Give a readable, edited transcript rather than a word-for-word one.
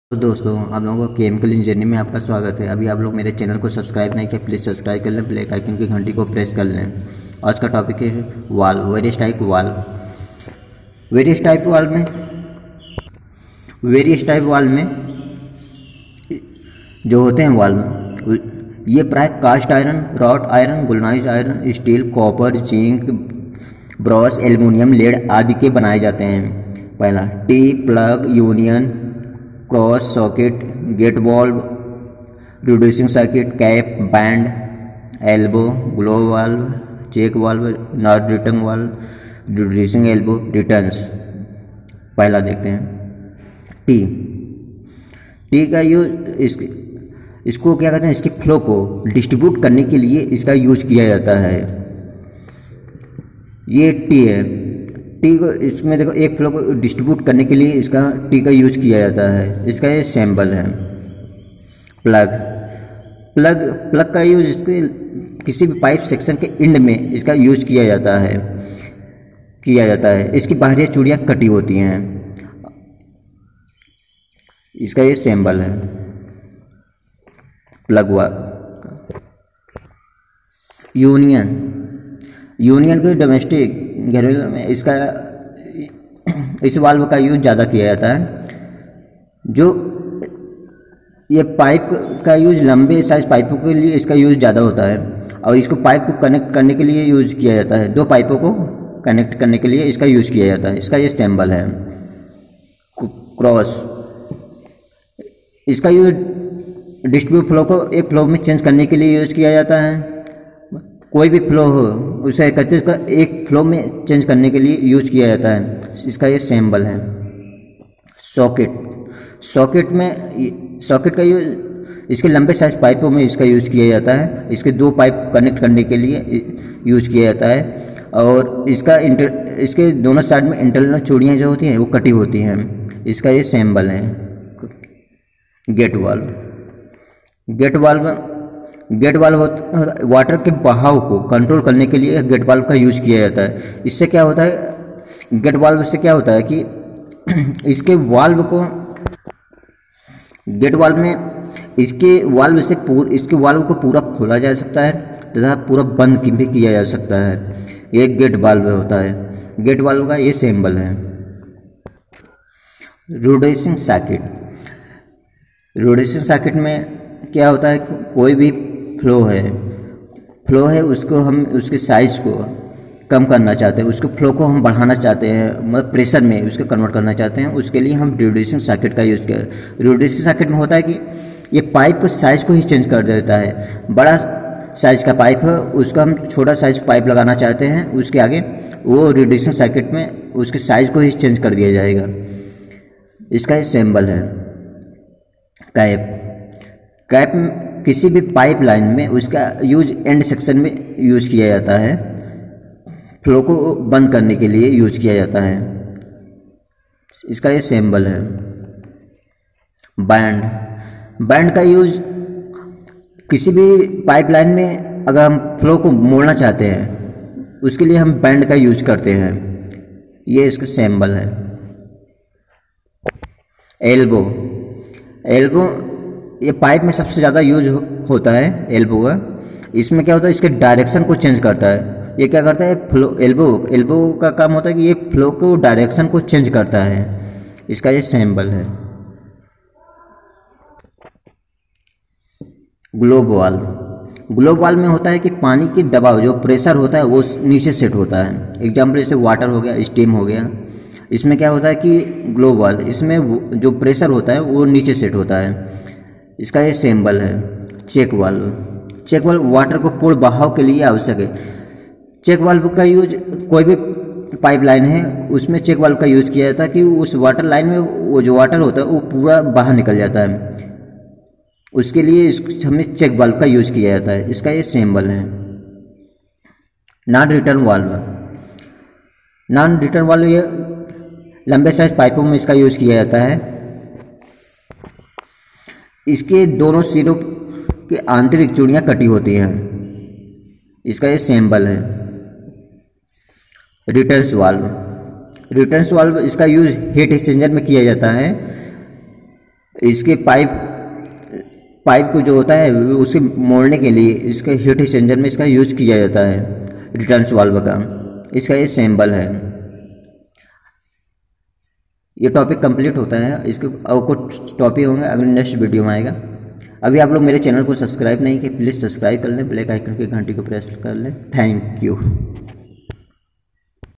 तो दोस्तों आप लोगों को केमिकल इंजीनियरिंग में आपका स्वागत है। अभी आप लोग मेरे चैनल को सब्सक्राइब नहीं किया, प्लीज़ सब्सक्राइब कर लें, ब्लैक आइकन की घंटी को प्रेस कर लें। आज का टॉपिक है valve, various type valve. Various type valve में जो होते हैं वाल्व, ये प्राय cast iron, wrought iron, galvanise iron, steel, copper, zinc, brass, aluminium, lead आदि के बनाए जाते हैं। पहला tee, plug, union, cross, socket, gate valve, reducing circuit, cap, bend, elbow, globe valve, check valve, not return valve, reducing elbow, returns. पहला देखते हैं T. T का यूज इसको क्या कहते हैं, इसके फ्लो को डिस्ट्रीब्यूट करने के लिए इसका यूज किया जाता है। ये टी है। टी को इसमें देखो, एक फ्लो को डिस्ट्रीब्यूट करने के लिए इसका टी का यूज किया जाता है। इसका ये सैम्पल है। प्लग का यूज इसके किसी भी पाइप सेक्शन के एंड में इसका यूज किया जाता है। इसकी बाहरी चूड़ियाँ कटी होती हैं। इसका ये सैम्पल है प्लग यूनियन के डोमेस्टिक घरेलू में इस वाल्व का यूज ज़्यादा किया जाता है। जो ये पाइप का यूज लंबे साइज पाइपों के लिए इसका यूज ज़्यादा होता है, और इसको पाइप को कनेक्ट करने के लिए यूज किया जाता है। दो पाइपों को कनेक्ट करने के लिए इसका यूज किया जाता है। इसका ये सैम्पल है क्रॉस। इसका यूज डिस्ट्रीब्यूट फ्लो को एक फ्लो में चेंज करने के लिए यूज किया जाता है। कोई भी फ्लो हो उसे एकत्रित कर एक फ्लो में चेंज करने के लिए यूज किया जाता है। इसका ये सैम्पल है सॉकेट का यूज इसके लंबे साइज पाइपों में इसका यूज किया जाता है। इसके दो पाइप कनेक्ट करने के लिए यूज किया जाता है, और इसके दोनों साइड में इंटरनल चूड़ियाँ जो होती हैं वो कटी होती हैं। इसका ये सैम्पल है गेट वाल्व वाटर के बहाव को कंट्रोल करने के लिए गेट वाल्व का यूज किया जाता है। इससे क्या होता है, गेट वाल्व से क्या होता है कि इसके वाल्व को पूरा खोला जा सकता है तथा पूरा बंद भी किया जा सकता है। ये गेट वाल्व होता है। गेट वाल्व का ये सिंबल है। रोटेशन सर्किट में क्या होता है, कोई भी फ्लो है उसको हम उसके साइज को कम करना चाहते हैं, उसके फ्लो को हम बढ़ाना चाहते हैं, मतलब प्रेशर में उसको कन्वर्ट करना चाहते हैं। उसके लिए हम रिड्यूसिंग सर्किट का यूज़ किया। रिड्यूसिंग सर्किट में होता है कि ये पाइप को साइज को ही चेंज कर देता है। बड़ा साइज का पाइप है, उसको हम छोटा साइज पाइप लगाना चाहते हैं, उसके आगे वो रिड्यूसिंग सर्किट में उसके साइज को ही चेंज कर दिया जाएगा। इसका ये सिंबल है कैप किसी भी पाइप लाइन में उसका यूज एंड सेक्शन में यूज किया जाता है। फ्लो को बंद करने के लिए यूज किया जाता है। इसका ये सिंबल है बैंड का यूज किसी भी पाइप लाइन में अगर हम फ्लो को मोड़ना चाहते हैं उसके लिए हम बैंड का यूज करते हैं। ये इसका सिंबल है। एल्बो ये पाइप में सबसे ज़्यादा यूज होता है एल्बो का। इसमें क्या होता है, इसके डायरेक्शन को चेंज करता है। ये क्या करता है, फ्लो एल्बो का काम होता है कि ये फ्लो को डायरेक्शन को चेंज करता है। इसका ये सिंबल है। ग्लोब वाल्व में होता है कि पानी की दबाव जो प्रेशर होता है वो नीचे सेट होता है। एग्जाम्पल जैसे वाटर हो गया, स्टीम हो गया। इसमें क्या होता है कि ग्लोब वाल्व, इसमें जो प्रेशर होता है वो नीचे सेट होता है। इसका ये सिंबल है चेक वाल्व वाटर को पूर्ण बहाव के लिए आवश्यक है। चेक वाल्व का यूज कोई भी पाइप लाइन है उसमें चेक वाल्व का यूज किया जाता है कि उस वाटर लाइन में वो जो वाटर होता है वो पूरा बाहर निकल जाता है। उसके लिए हमें चेक वाल्व का यूज किया जाता है। इसका ये सिंबल है। नॉन रिटर्न वाल्व ये लंबे साइज पाइपों में इसका यूज किया जाता है। इसके दोनों सिरों की आंतरिक चूड़ियाँ कटी होती हैं। इसका ये सिंबल है। रिटर्न्स वाल्व इसका यूज हीट एक्सचेंजर में किया जाता है। इसके पाइप को जो होता है उसे मोड़ने के लिए इसके हीट एक्सचेंजर में इसका यूज किया जाता है, रिटर्न वाल्व का। इसका ये सिंबल है। ये टॉपिक कंप्लीट होता है। इसके और कुछ टॉपिक होंगे अगले नेक्स्ट वीडियो में आएगा। अभी आप लोग मेरे चैनल को सब्सक्राइब नहीं किए, प्लीज़ सब्सक्राइब कर लें, बेल आइकन की घंटी को प्रेस कर लें। Thank you.